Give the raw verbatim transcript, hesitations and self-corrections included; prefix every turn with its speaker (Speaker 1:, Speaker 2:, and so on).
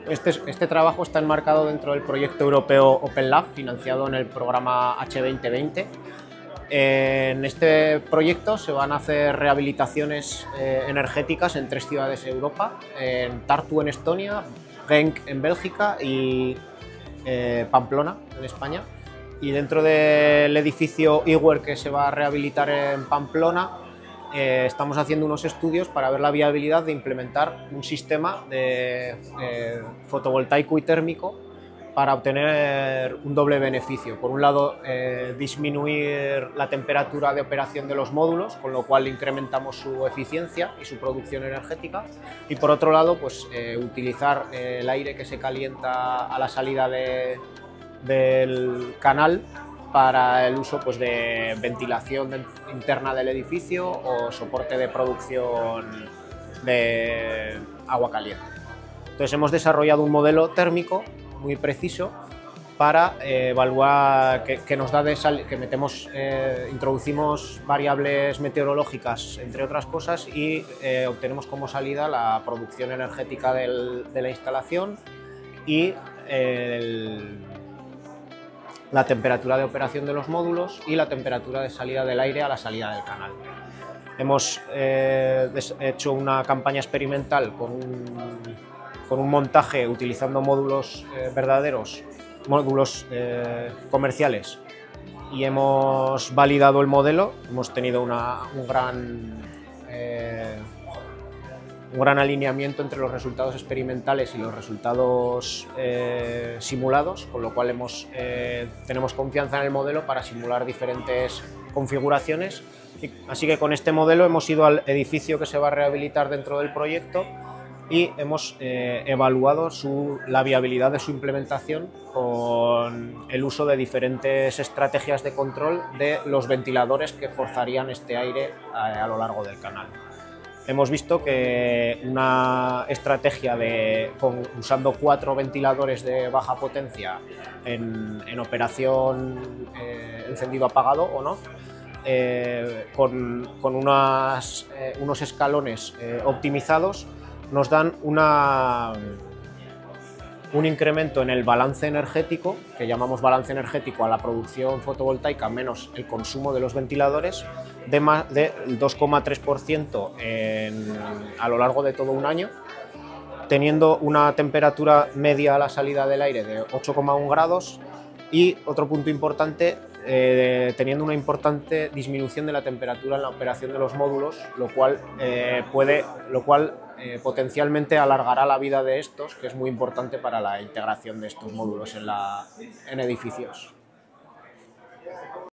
Speaker 1: Este, este trabajo está enmarcado dentro del proyecto europeo Open Lab, financiado en el programa H veinte veinte. En este proyecto se van a hacer rehabilitaciones eh, energéticas en tres ciudades de Europa, en Tartu en Estonia, Genk en Bélgica y eh, Pamplona en España. Y dentro del edificio IWER que se va a rehabilitar en Pamplona, eh, estamos haciendo unos estudios para ver la viabilidad de implementar un sistema de eh, fotovoltaico y térmico para obtener un doble beneficio. Por un lado, eh, disminuir la temperatura de operación de los módulos, con lo cual incrementamos su eficiencia y su producción energética, y por otro lado, pues, eh, utilizar eh, el aire que se calienta a la salida de, del canal para el uso, pues, de ventilación de, interna del edificio o soporte de producción de agua caliente. Entonces hemos desarrollado un modelo térmico muy preciso para eh, evaluar que, que nos da de sal, que metemos, eh, introducimos variables meteorológicas, entre otras cosas, y eh, obtenemos como salida la producción energética del, de la instalación y el, la temperatura de operación de los módulos y la temperatura de salida del aire a la salida del canal. Hemos eh, hecho una campaña experimental con un, con un montaje utilizando módulos eh, verdaderos, módulos eh, comerciales, y hemos validado el modelo. Hemos tenido una, un, gran, eh, un gran alineamiento entre los resultados experimentales y los resultados eh, simulados, con lo cual hemos, eh, tenemos confianza en el modelo para simular diferentes configuraciones. Así que con este modelo hemos ido al edificio que se va a rehabilitar dentro del proyecto y hemos eh, evaluado su, la viabilidad de su implementación con el uso de diferentes estrategias de control de los ventiladores que forzarían este aire a, a lo largo del canal. Hemos visto que una estrategia de, con, usando cuatro ventiladores de baja potencia en, en operación eh, encendido-apagado o no, eh, con, con unas, eh, unos escalones eh, optimizados, nos dan una, un incremento en el balance energético, que llamamos balance energético a la producción fotovoltaica menos el consumo de los ventiladores, de, más, de dos coma tres por ciento a lo largo de todo un año, teniendo una temperatura media a la salida del aire de ocho coma uno grados y, otro punto importante, eh, teniendo una importante disminución de la temperatura en la operación de los módulos, lo cual, eh, puede, lo cual eh, potencialmente alargará la vida de estos, que es muy importante para la integración de estos módulos en, la, en edificios.